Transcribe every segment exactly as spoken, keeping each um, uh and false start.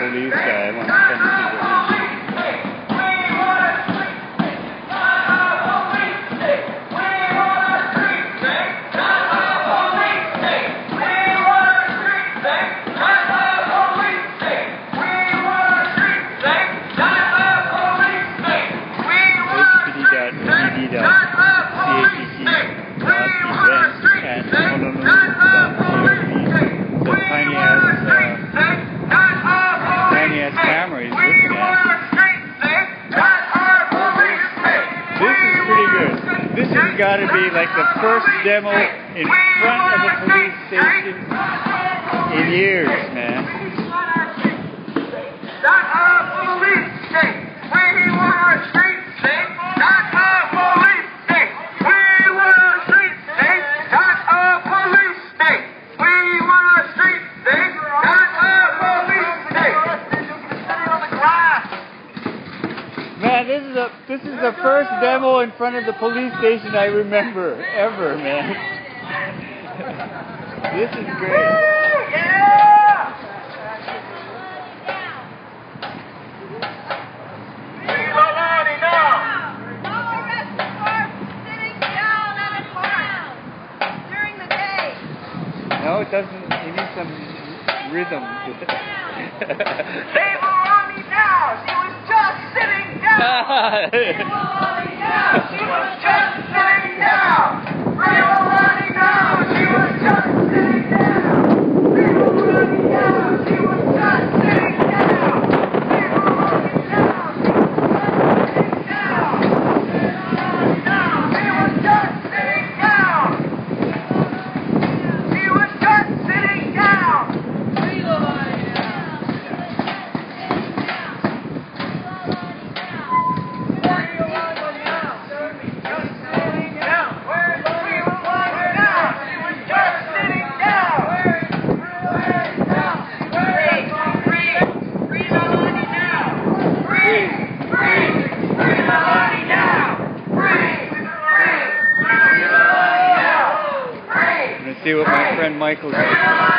police guy. I want to kind of see what he got to be like the first demo in front of the police station in years, man. Not our police state. We want our street state. Not our police state. We want our street state. Not our police state. We want our street state. Not our police state. On the grass. Man, this is a this is the first demo in front of the police station I remember ever, man. This is great. Yeah! No, it doesn't. You need some rhythm to it. They were on me now. She was just sitting down. They were on me now. She was just sitting down. They were on me now. She was just sitting down. They were on me now. She was just sitting down. They were on me now. She was just sitting down. They were just sitting down. She was just sitting down. See what my friend Michael did.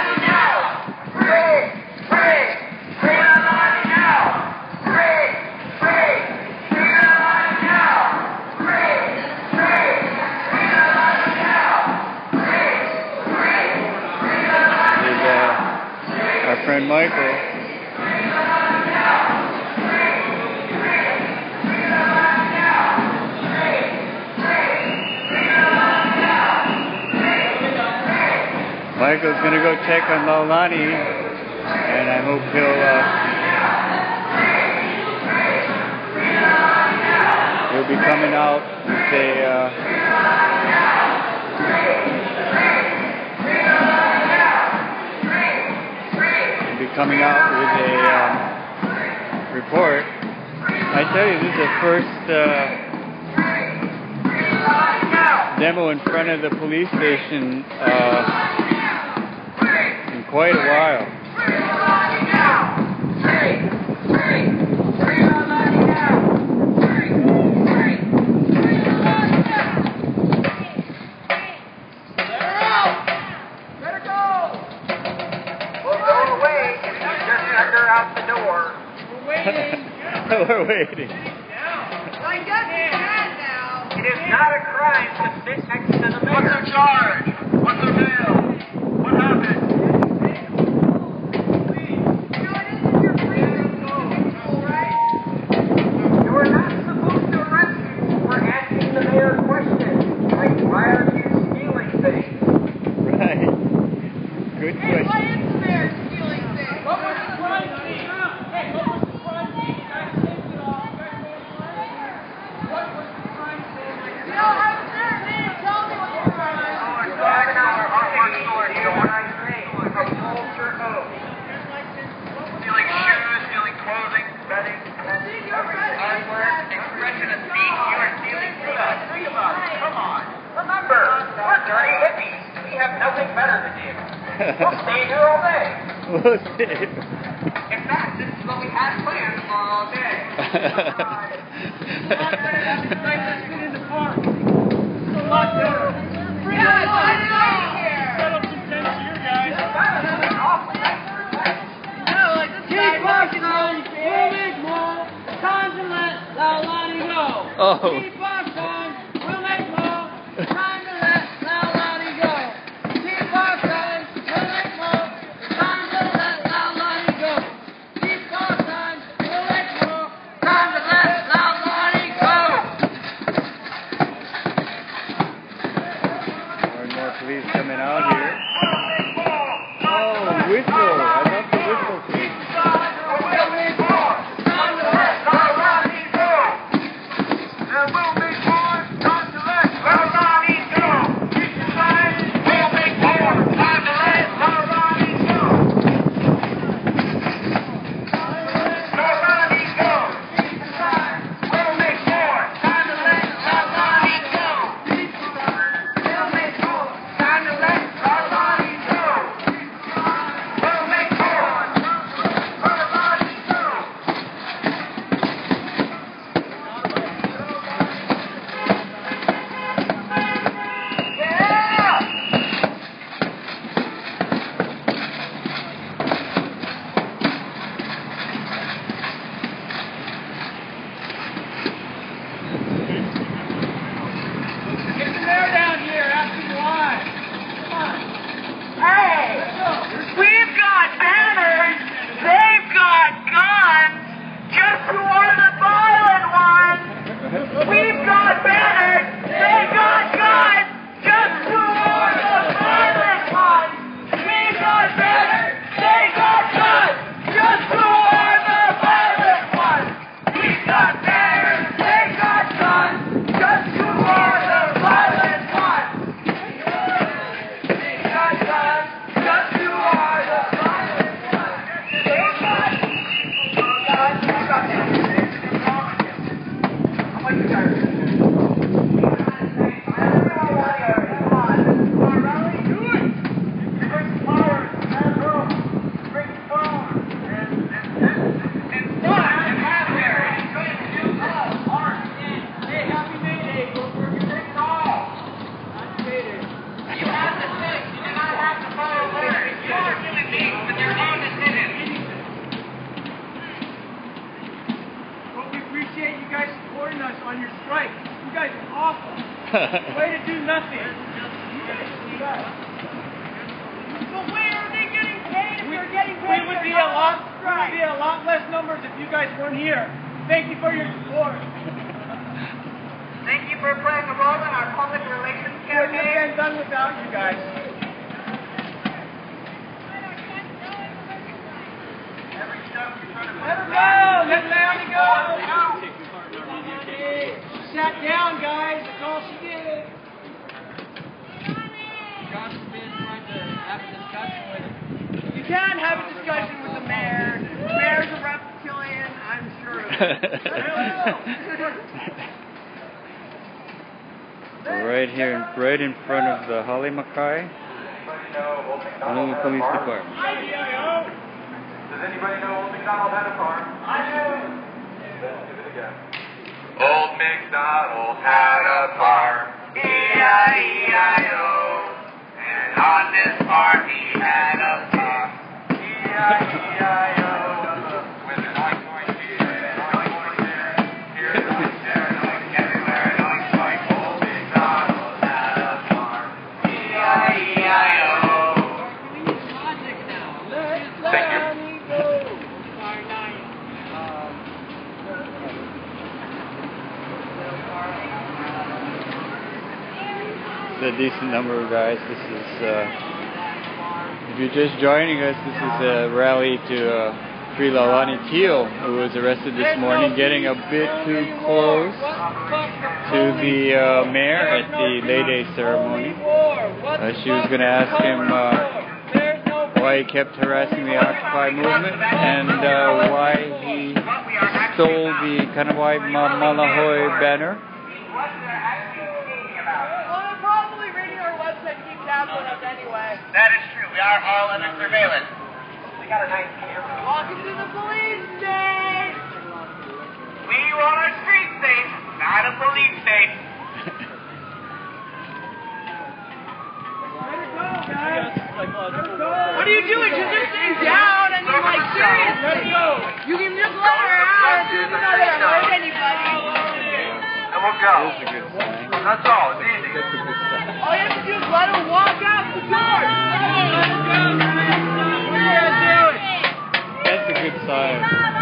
Our friend Michael. Michael's going to go check on Laulani, and I hope he'll uh, he'll be coming out with a uh, he'll be coming out with a um, report. I tell you, this is the first uh, demo in front of the police station. Uh, Quite a while. Better go! We'll go away if you just send her out the door. We're waiting. We're waiting. I guess it's bad now. It is not a crime to sit next to the mayor. What's their charge? What's their bail? What happened? We'll stay here all day. We'll stay. In fact, this is what we had planned for all day. In the park. It's a lot better. Yeah, it's nice to be here. Set up some tents here, guys. No, like this guy. Oh. Keep our son, we'll make more. Time to let Laulani go. Keep our son, we'll make more. Time to let Laulani go. Keep our son, we'll make more. Time to let Laulani go. More and more police coming out here. Oh, whistle. I love the whistle thing. On your strike. You guys are awful. Way to do nothing. But where are they getting paid if they're getting paid? We would be a lot, we would be a lot less numbers if you guys weren't here. Thank you for your support. Thank you for playing a role in our public relations campaign. Couldn't have been done without you guys. Let her go! Let Leonie go! She sat down, guys. That's all she did. John's been trying to have a discussion with him. You can't have a discussion with the mayor. The mayor's a reptilian, I'm sure of it. We're right here, right in front of the Holly Mackay Honolulu Police Department. Does anybody know Old MacDonald had a farm? I do. Let's give it again. Old MacDonald had a farm, E I E I O. And on this farm he had a farm, E I E I O. With an oink oink here, an oink oink there, here an oink there, an oink everywhere, an oink oink. Old MacDonald had a farm, E I E I O. Thank you. It's a decent number of guys. This is, uh, if you're just joining us, this is a rally to uh, free Laulani Teal, who was arrested this morning, getting a bit too close to the uh, mayor at the Lay Day ceremony. Uh, she was going to ask him uh, why he kept harassing the Occupy movement and uh, why he stole the Kanawai Malahoy banner. That is true. We are all under surveillance. We got a nice camera. Welcome to the police state. We want our street safe, not a police state. Let her go, guys. Let her go. What are you doing? You're just sitting down and you're like, seriously. Let her go. You can just let her out. You're not going to hurt anybody. and we'll go. That is a good sign. That's all. It's easy. That's a good sign. All you have to do is let him walk out the door. That's a good sign.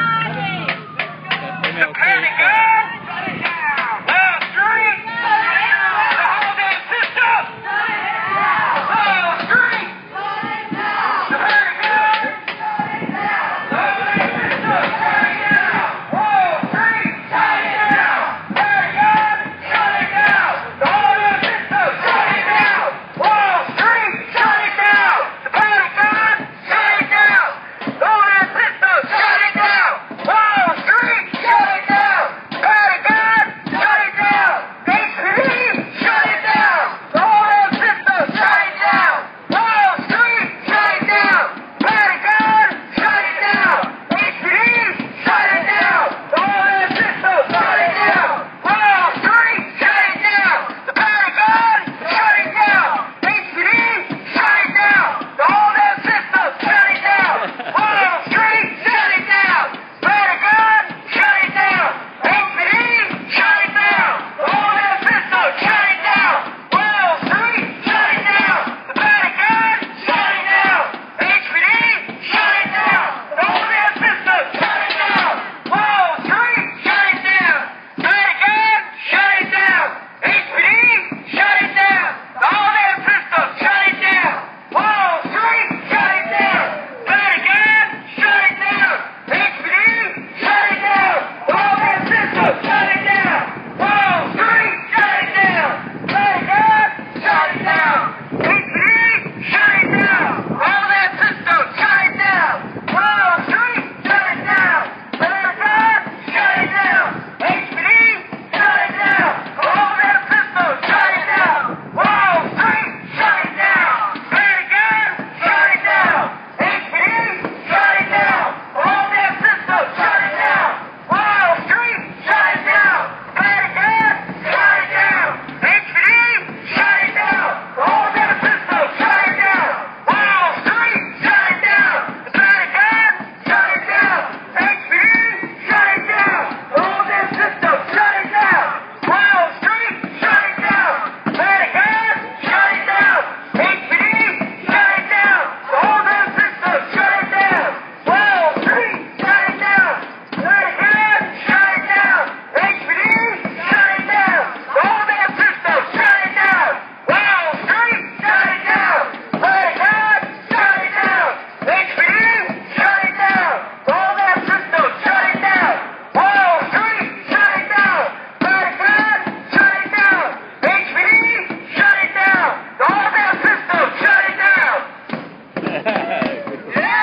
That's an okay Pretty sign. good. Shut it down. Well, street. Shut it down. The whole damn system. Shut it down. Well, street. Shut it down. Very good. Shut it down. The whole damn system. Shut it down. Whoa, street. Shut it down. Very good. Shut it down. The whole damn system. Shut it down. Whoa, street. Shut it down. The very good. Shut it down. The whole damn system. Shut it down. Whoa, street. Shut it down. Very good. Shut it down. H P D. Shut it down. The whole damn system. Shut it down. Whoa, street. Shut it down. Very good. Shut it down. H P D. Shut it down. The whole damn system. Shut it down. Whoa, street. Shut it down. The very good. Shut it down. H P D. Shut it down. The whole damn system. Shut it down. Whoa, street. Shut it down. Very good. Shut it down. H P D. Shut it down. The whole damn system. Shut it down. Whoa, street. Shut it down. The very good. Shut it down. H P D. Shut it down. The whole damn system. Shut it down. Whoa, street. Shut it down. Very good. Shut it down. H P D. Shut it down. The whole damn system. Shut it down. Whoa, street. Shut it down. Very good. Shut it down. H P D. Shut it down. The whole damn system. Shut it down. Whoa, street. Shut it down. Very good. Shut it down. H P D. Shut it down. The whole damn system. Shut it down. Whoa, street. Shut it down. Very good. Shut it down. H P D. Shut it down. The whole damn system. Shut it down. Whoa, street. Shut it down. Very good. Shut it down. H P D. Shut it down. The whole damn system. Shut it down. Whoa, street. Shut it down. Very good. Shut it down. H P D. Shut it down. The whole damn system. Shut it down. Whoa, street. Shut it down. Very good. Shut it down. H P D. Shut it down. The whole damn system. Shut it down. Whoa, street. Shut it down. Very good. Shut it down. H P D. Shut it down. The whole damn system. Shut it down. Whoa, street. Shut it down. Very good. Shut it down. H P D. Shut it down. The whole damn system. Shut it down. Whoa, street. Shut it down. Very good. Shut it down. H P D. Shut it down. The whole damn system. Shut it down. Whoa, street. Shut it down. Very good. Shut it down. H P D. Shut it down. The whole damn system. Shut it down. Yeah!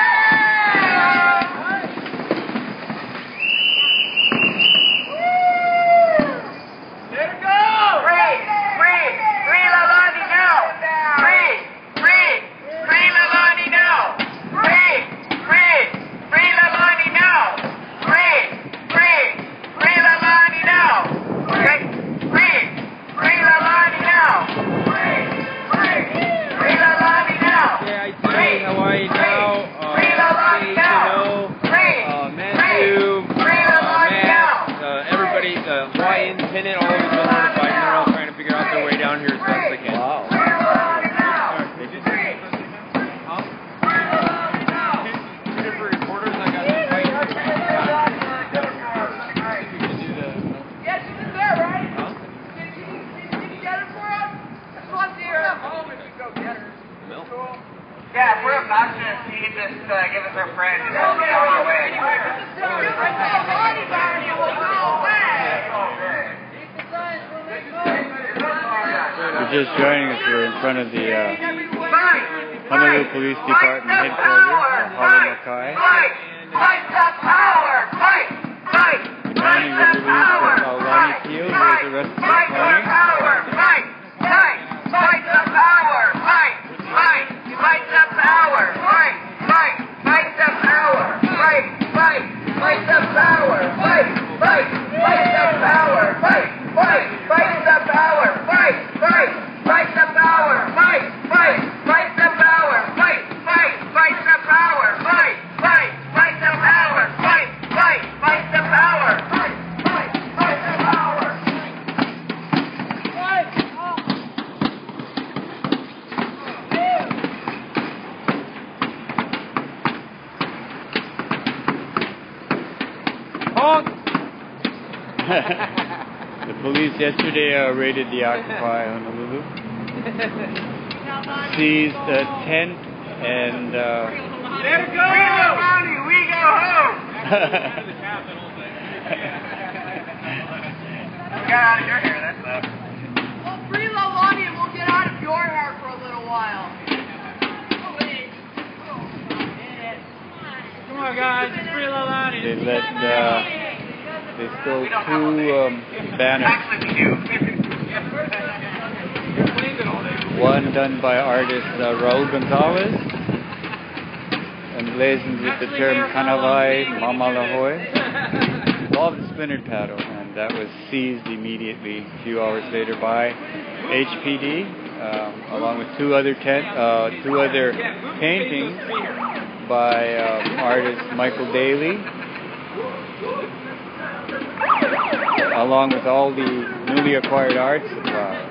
Let it go! Free! Free! Free Lalani now! Free! Free! Free Lalani now! Free! Free! Free Lalani now! Free! Free! Free Lalani now! Okay? Free! Free Lalani now! Free! Free! Free Lalani now! Yeah, I say Hawaii now. Uh, Free Lalani say, now! you know, Free! uh, Matthew, Free uh, Lalani Matt, now! uh, everybody, the Hawaiians, Pennant, all of them been notified, and they're all trying to figure out their way down here as best they can. Wow. Free Lalani now! They just Free! huh? Free Lalani now! Two different reporters. I got the fight. You can do the. Yeah, she's in there, right? Huh? Can you, can you get her for us? I just want to see her at home and we can go get her. Milk. Cool. Yeah, if we're obnoxious, you can just uh, give us our friend and we'll be on our way. We're just joining us. We're in front of the uh, Honolulu Police Department headquarters, Honolulu. Fight! Fight the power! Fight! Fight! Fight the power! Fight! Fight! Fight the power! Fight! Fight! Fight the power! Fight! Fight! Fight the power! Fight! Fight! Fight the power! Fight! Fight! Fight the power! Fight! Fight! Fight the power! Fight! Fight! Fight the power! Fight! Fight! Fight the power! Fight! Fight! Fight the power! Fight! Fight! Fight the power! Fight! Fight! Fight The police yesterday uh, raided the Occupy Honolulu, seized a tent, and uh, There go! County, we go home! We got out of your hair, that's up. Well, free Laulani and we'll get out of your hair for a little while. Come on, guys, it's free Laulani. they let uh, they stole two um, banners. Actually, we do. One done by artist uh, Raul Gonzalez, emblazoned with the term Kanawai Mamalahoe, involved the splintered paddle, and that was seized immediately a few hours later by H P D, um, along with two other ten, uh, two other paintings by uh, artist Michael Daly, along with all the newly acquired art supplies.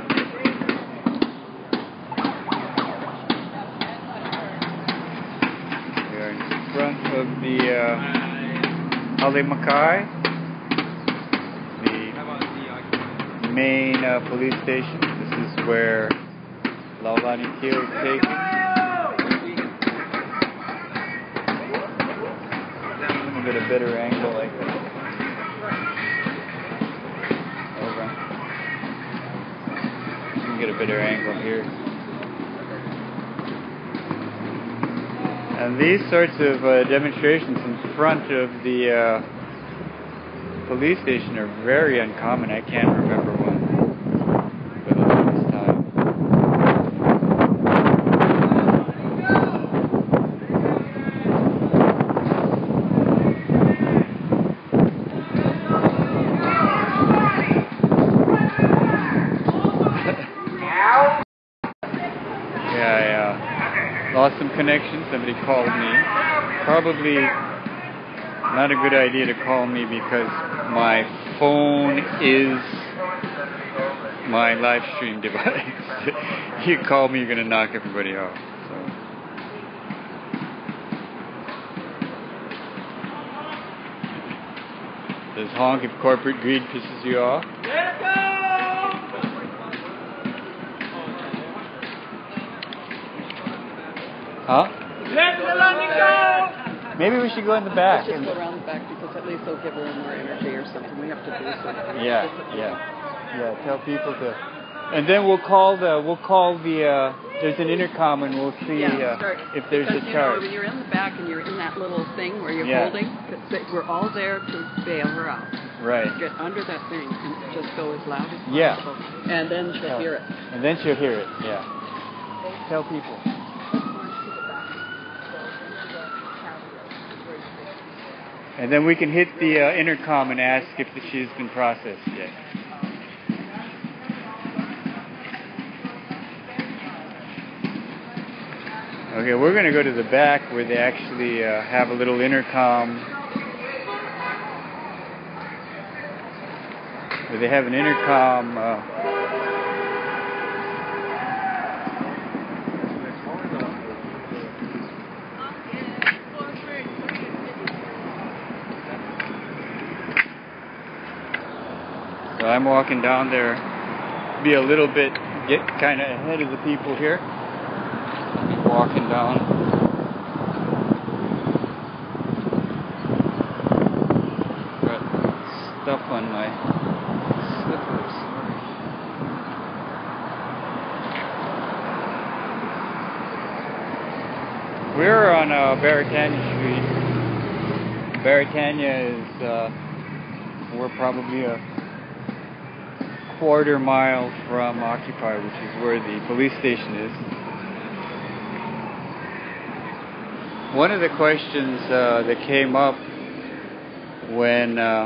We are in front of the uh, Halimakai, the main uh, police station. This is where Laulani Keo is taken. Get a better angle like that. Over. You can get a better angle here. And these sorts of uh, demonstrations in front of the uh, police station are very uncommon. I can't remember one for the longest time. Lost some connection. Somebody called me. Probably not a good idea to call me because my phone is my live stream device. You call me, you're going to knock everybody off. So. Does honk if corporate greed pisses you off? Let go! Huh? Let Laulani go! Maybe we should go in the back. Let's just go around the back because at least they'll give her more energy or something. We have to do something. Yeah, yeah, yeah. Tell people to, and then we'll call the we'll call the. Uh, there's an intercom and we'll see Yeah, uh, start, if there's because, a you charge. know, you're in the back and you're in that little thing where you're Yeah. holding. We're all there to bail her out. Right. Get under that thing and just go as loud as Yeah. possible. And then she'll Yeah. hear it. And then she'll hear it. Yeah. Tell people. And then we can hit the uh, intercom and ask if the, she's been processed yet. Okay, we're going to go to the back where they actually uh, have a little intercom. Where they have an intercom. Uh, So I'm walking down there, be a little bit, get kind of ahead of the people here. Walking down. Got stuff on my slippers. We're on uh, Baratania Street. Baratania is, uh, we're probably a quarter mile from Occupy, which is where the police station is. One of the questions uh, that came up when uh,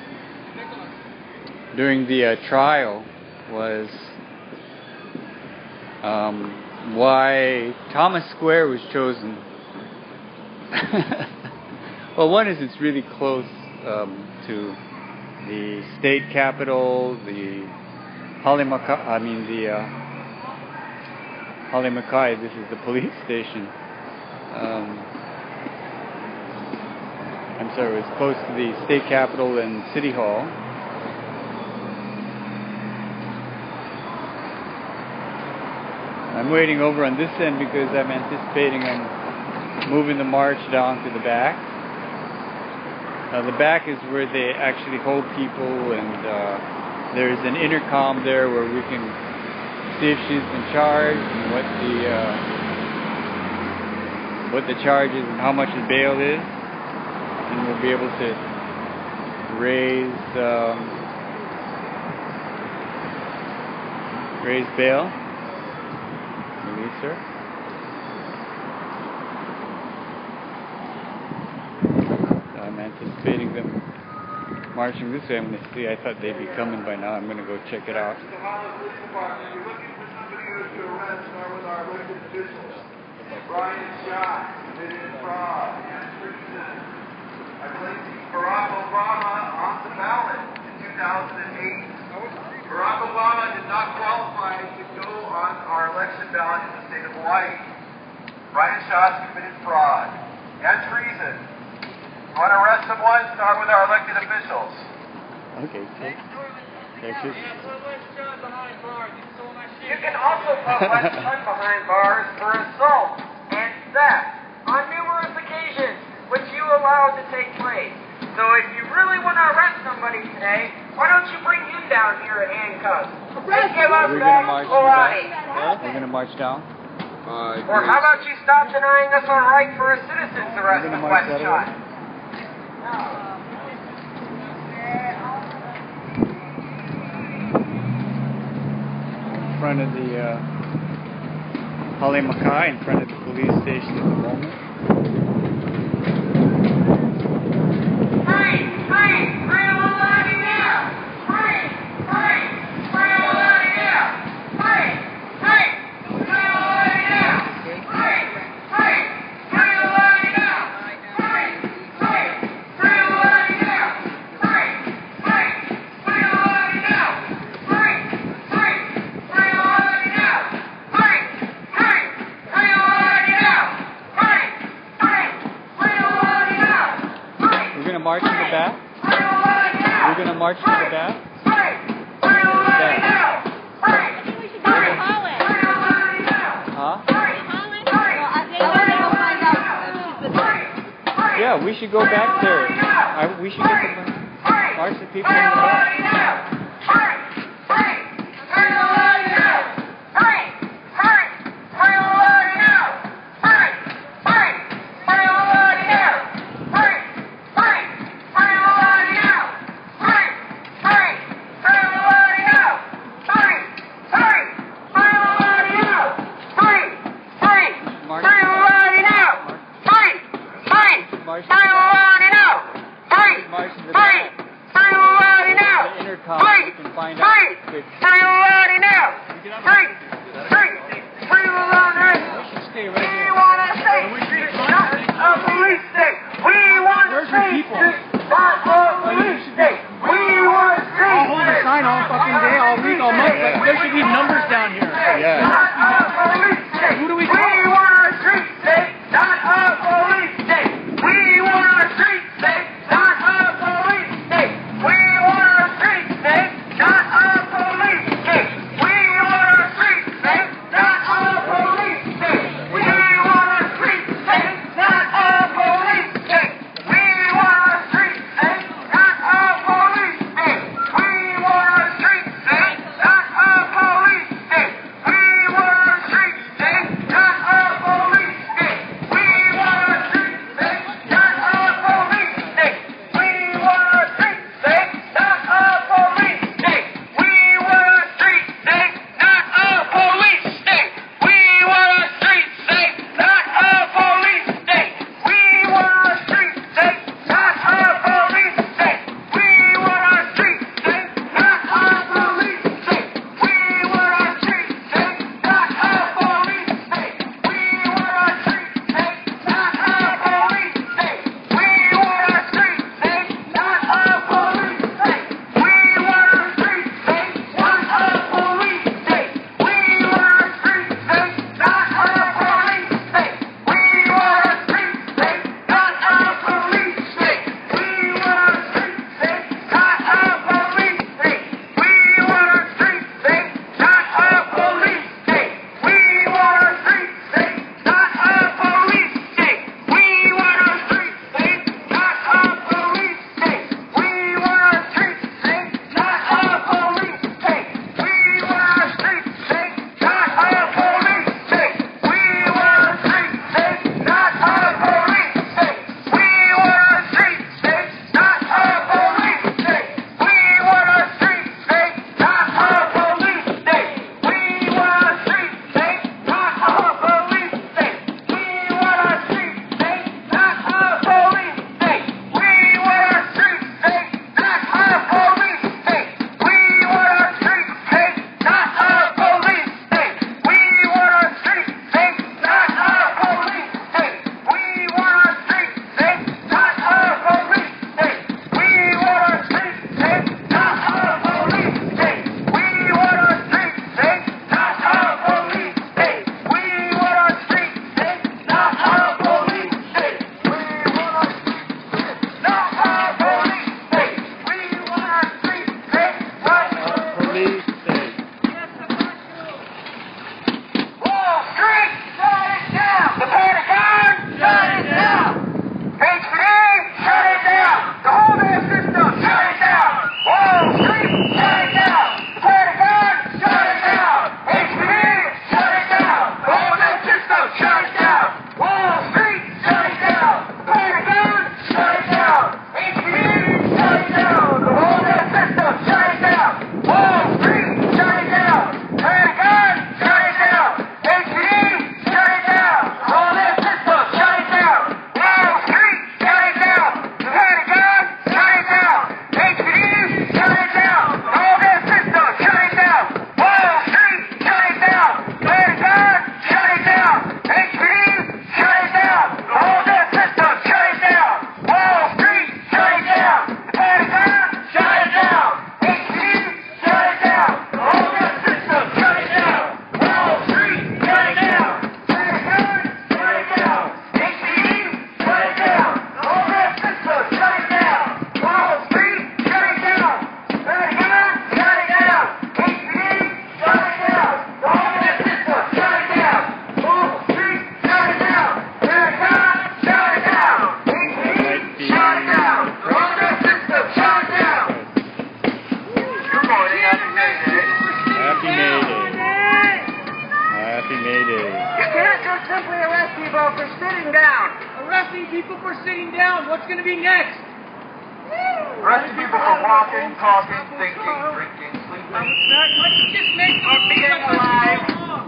during the uh, trial was um, why Thomas Square was chosen. Well, one is it's really close um, to the state capitol, the Halimakai, I mean the uh, Halimakai, this is the police station. Um, I'm sorry, it's close to the state capitol and city hall. I'm waiting over on this end because I'm anticipating on moving the march down to the back. Uh, the back is where they actually hold people, and uh, there's an intercom there where we can see if she's been charged and what the uh, what the charge is and how much the bail is, and we'll be able to raise um, raise bail, release her. I'm anticipating them marching this way. I'm going to see. I thought they'd be coming by now. I'm going to go check it out. The Honolulu Police Department, you're looking for somebody to arrest, start with our elected officials. Brian Scott committed fraud and treason by placing Barack Obama on the ballot in two thousand eight. Barack Obama did not qualify to go on our election ballot in the state of Hawaii. Brian Scott committed fraud and treason. You want to arrest someone? Start with our elected officials. Okay. Thank you. You can also put West Chun behind bars for assault and theft on numerous occasions, which you allowed to take place. So if you really want to arrest somebody today, why don't you bring him down here in handcuffs? And give us We're back going to march Hawaii. down. We're going to march down. Uh, Or how about you stop denying us our right for a citizen's arrest We're of gonna march West that Chun? way. In front of the uh, Hale Makai, in front of the police station at the moment. Free! Free! Free Hawaii now! Free! Free! Free Hawaii now! Free! Free! Free Hawaii now! Free! Free! Free Hawaii now! Free! Free! Free Hawaii now! Free! Free! Free Hawaii now! Free! Free! Free Hawaii now! Free! Free! Free Hawaii now! Free! Free! Free Hawaii now! Free! We're going to march to the back. Free Hawaii now! We're going to march to the back. Free! Free Hawaii now! Free! I think we should go to Holland. Free Hawaii now! Huh? Free! Holland? Free! Well, I think we're going to find out if she's been Yeah, we should go back there. I, we should get the march the people in the back. March to the back. March to the back. The intercom, we can find out. Good. We should stay right here. Where's your people? I'll hold a sign all fucking day, all week, all month. Like, there should be numbers down here. Yeah. Who do we We want our streets safe, not a police state. We want our streets safe, not a police state. We want our streets safe, not a police state. We want our streets safe, not a police state. We want our streets safe, not a police state. We want our streets safe, not a police state. We want our streets safe, not a police down. H P D, shut it down. The whole damn system, shut it down. Wall Street, shut it down. The Pentagon, shut it down. H P D, shut it down. The whole damn system, shut it down. Wall Street, shut it down. The Pentagon, shut it down. H P D, shut it down. The whole damn system, shut it down. Wall Street, shut it down. Pentagon, shut it down. H P D, shut it down. The whole damn system, shut it down. Wall Street, shut it down. The Pentagon, shut it down. H P D, shut it down. The whole damn system, shut it down. Wall Street, shut it down. Pentagon, shut it down. H P D, shut it down. The whole damn system, shut it down. Wall Street, shut it down. The Pentagon, shut it down. H P D, shut it down. The whole damn system, shut it down. Wall Street, shut it down. Pentagon, shut it down. H P D, shut it down. The whole damn system, shut it down. Wall Street, shut it down. Pentagon, shut it down. H P D, shut it down. The whole damn system, shut it down. Wall Street, shut it down. Pentagon, shut it down. H P D, shut it down. The whole damn system, shut it down. Good morning, happy May Day. Happy May Day. Happy May Day. You can't just simply arrest people for sitting down. Arresting people for sitting down. What's going to be next? Arresting people for walking, talking, thinking, drinking, sleeping. Let's just make the rules being like alive. what's going on.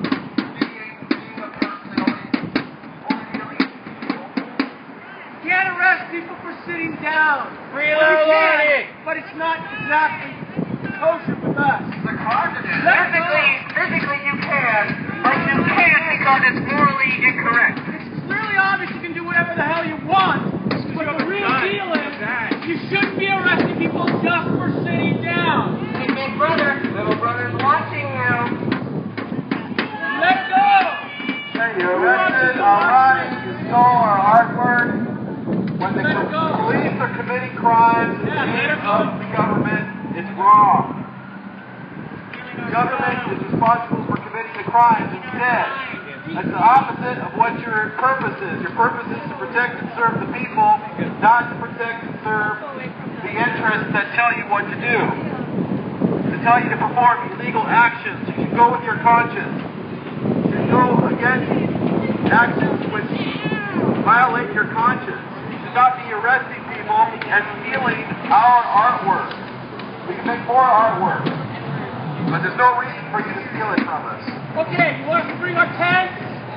You can't arrest people for sitting down. Real Well, you logic. can, but it's not exactly kosher with us. The caution is physically, physically you can, but you can't because it's morally incorrect. It's clearly obvious you can do whatever the hell you want, but the real deal is you shouldn't be arresting people just for sitting down. Hey, big brother, little brother's watching you. Let go! Hey, you arrested our rights, you stole our artwork. When the Let it go. police are committing crimes in Yeah, the let name it go. of the government, it's wrong. The government is responsible for committing the crimes instead. That's the opposite of what your purpose is. Your purpose is to protect and serve the people, not to protect and serve the interests that tell you what to do. To tell you to perform illegal actions. You should go with your conscience. You should go against actions which violate your conscience. You should not be arresting people and stealing our artwork. We can make more artwork, but there's no reason for you to steal it from us. Okay, you want us to bring our tents?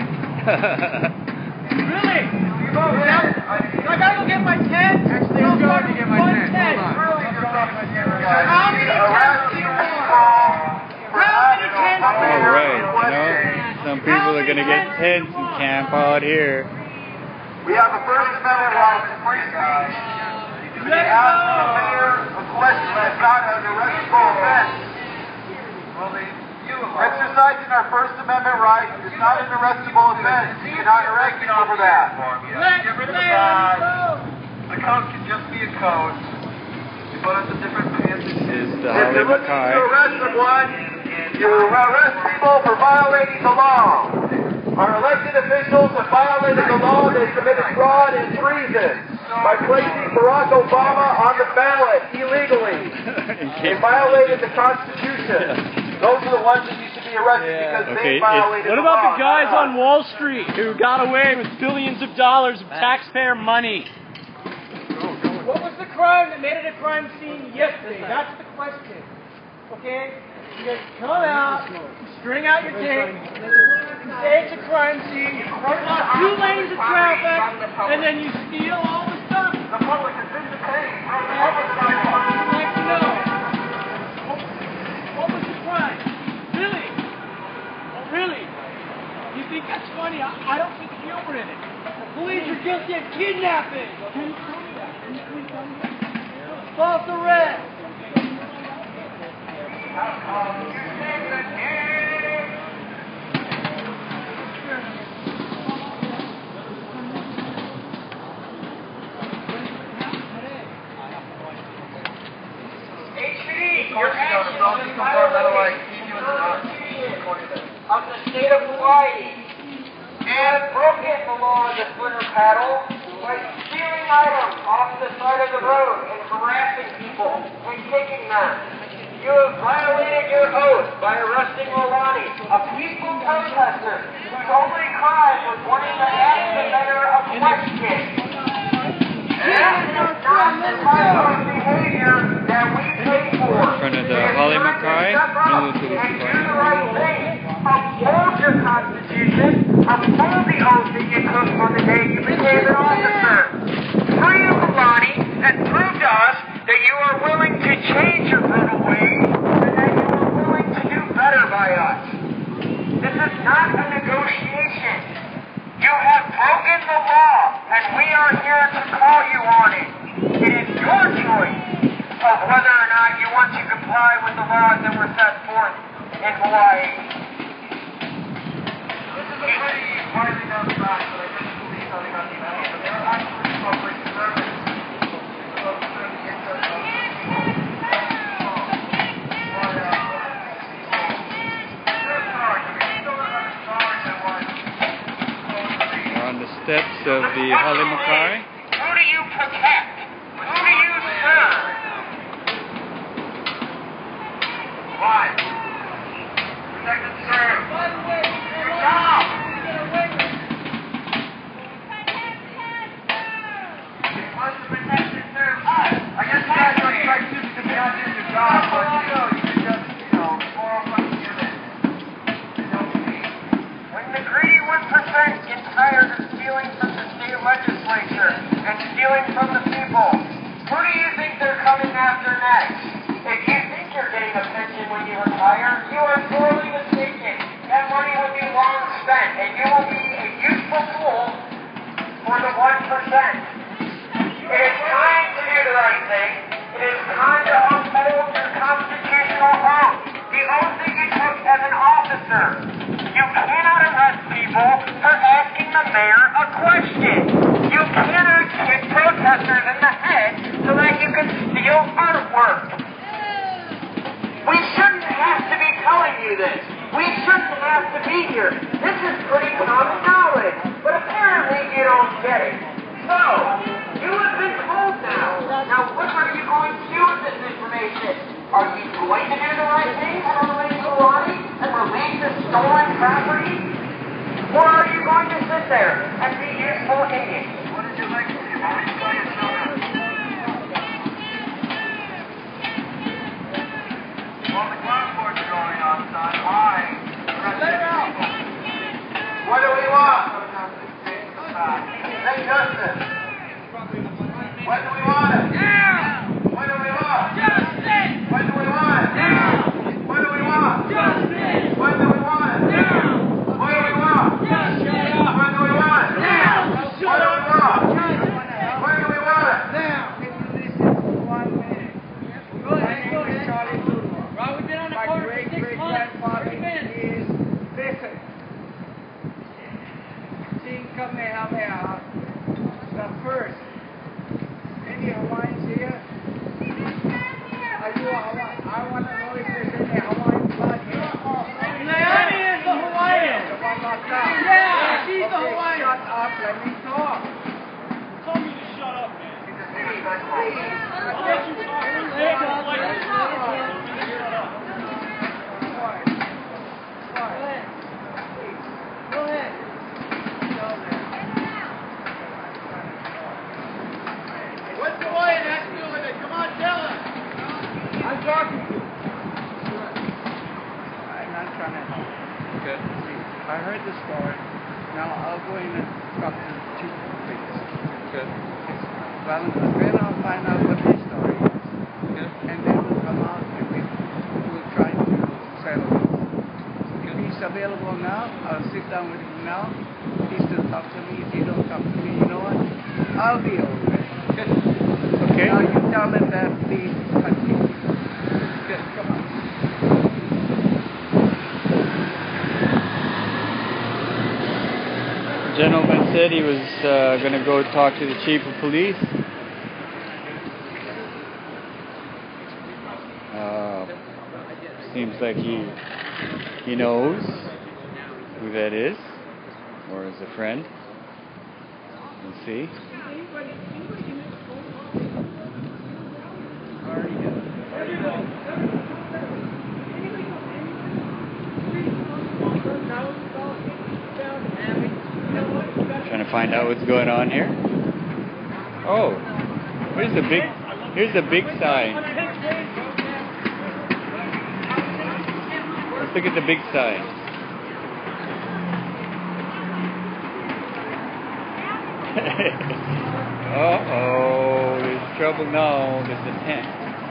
Really? I gotta go get my tent. Actually, I'm going to get my tent. tent. How many tents do you want? How many tents do you All want? right, you know, some people are going to get tents and camp out here. We have a First Amendment right to free speech. You Let can it ask go. the mayor a question that's not an arrestable offense. Exercising our First Amendment right is not an arrestable offense. You cannot arrest people for that. Let, Get rid of the let badge. it go. The code can just be a code. You put us in different pants. This is the If Holly you're looking Mackay. to arrest someone, you arrest people for violating the law. Our elected officials have violated the law. They committed fraud and treason by placing Barack Obama on the ballot illegally. They violated the Constitution. Those are the ones that you should be arrested because Okay, they violated What the about law. the guys not us. on Wall Street who got away with billions of dollars of taxpayer money? What was the crime that made it a crime scene yesterday? That's the question. Okay? You guys come out, you string out your tape, you say it's a crime scene, you run off two lanes of traffic, and then you steal all the stuff. The public has been detained. I'd like to know. What, what was the crime? Really? Oh, really? You think that's funny? I, I don't see the humor in it. The police are guilty of kidnapping. False arrest. Your actions in violation of the state of Hawaii and broken the law of the splinter paddle by of the road and harassing people and kicking them. You have violated your oath by arresting Rolani, a peaceful protester whose only crime was wanting to ask the mayor a question. This is not the type of behavior that we pay for. In front of the Holly Mackay, and do the right thing. Uphold your Constitution. Uphold the oath that you took on the day you became an officer. Free Rolani and prove to us that you are willing to change your brutal ways and that you are willing to do better by us. This is not a negotiation. You have broken the law, and we are here to call you on it. It is your choice of whether or not you want to comply with the laws that were set forth in Hawaii. This is a pretty widely known fact, but I didn't believe how they got the medal, but they're actually public servants. Steps of the Holly Mackay. Who do you protect? Who do you serve? Why? Protect and serve. Your job. You're supposed to protect and serve us. I guess you guys don't expect you to be out doing your job, but you know, you can just, you know, moral fucking human. You know what I mean? When the greedy one percent gets tired of stealing from the state legislature and stealing from the people, who do you think they're coming after next? If you think you're getting a pension when you retire, you are sorely mistaken. That money will be long spent, and you will be a useful tool for the one percent. It is time to do the right thing. It is time to uphold your constitutional oath, the oath that you took as an officer. You cannot arrest people for asking the mayor a question. You cannot kick protesters in the head so that you can steal artwork. We shouldn't have to be telling you this. We shouldn't have to be here. This is pretty common knowledge, but apparently you don't get it. So, you have been told now. Now, what are you going to do with this information? Are you going to do the right thing and release Rolani and release the stolen property? Or are you going to sit there and be useful idiots? What did you like to do? How did you tell your children? While the clown boards are going on, son, I arrested people. What do we want? Say justice. When do we want it? Now! When do we want? Justice! When do we want it? Now! When do we want? Justice! When do we want it? Now! When do we want? Justice! When do we want it? Now! What do we want? When do we want it? Now! One minute. Go ahead, go ahead. Charlie Doodle. Right, we've been on the court for six months. thirty minutes. Listen. Team Kamehameha, the first. Any Hawaiians here? Are you a Hawaiian? I want to know if there's any Hawaiian blood here. Leonie is the Hawaiian. The one locked up. Yeah, she's the Hawaiian. Shut up, let me talk. Tell me to shut up, man. Please, please. I'll let you talk. Shut up. Go ahead. Go ahead. What's the Hawaiian have to do with it? Come on, tell us. I'm talking to you. I'm not trying to help. Good. I heard the story. Now I'll go in and talk to the chief of police. Good. Well, then I'll find out what his story is. Good. And then we'll come out and we, we'll try to settle it. If he's available now, I'll sit down with him now. He still talk to me. If he don't talk to me, you know what? I'll be over it. Good. Okay. Now you tell him that please continue. Good. Come on. The gentleman said he was uh, going to go talk to the chief of police. Uh, seems like he he knows who that is, or is a friend. We'll see. Trying to find out what's going on here. Oh, here's the big, here's the big sign. Let's look at the big sign. Uh-oh, there's trouble now. There's a tent.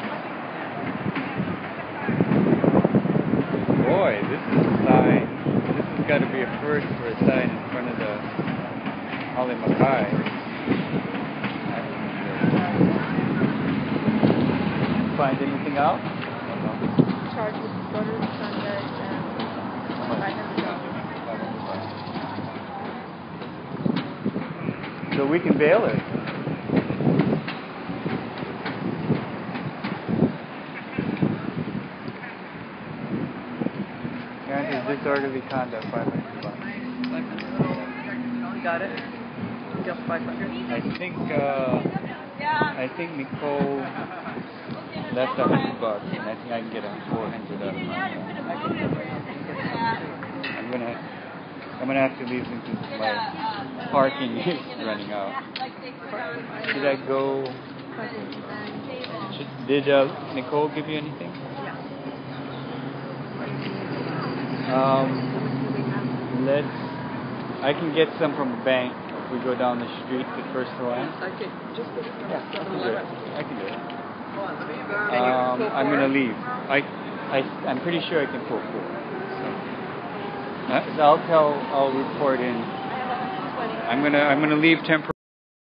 Boy, this is a sign. This has got to be a first for a sign in front of the Holly Mackay. Find anything out? Charged with voter Sunday and five hundred dollars. So we can bail it. Granted disorderly conduct, five hundred bucks. You got it? Just five hundred? I think, uh, I think Nicole left a hundred bucks, and I think I can get a four hundred out of mine. I'm gonna, I'm gonna have to leave since my parking is running out. Should I go? Should, did uh, Nicole give you anything? Um, let's. I can get some from a bank if we go down the street to First Hawaiian. Okay, just Yeah, I can do it. I can do it. Um, I'm gonna leave. I, I, I'm pretty sure I can pull four. So, uh, so I'll tell. I'll report in. I'm gonna. I'm gonna leave temporarily.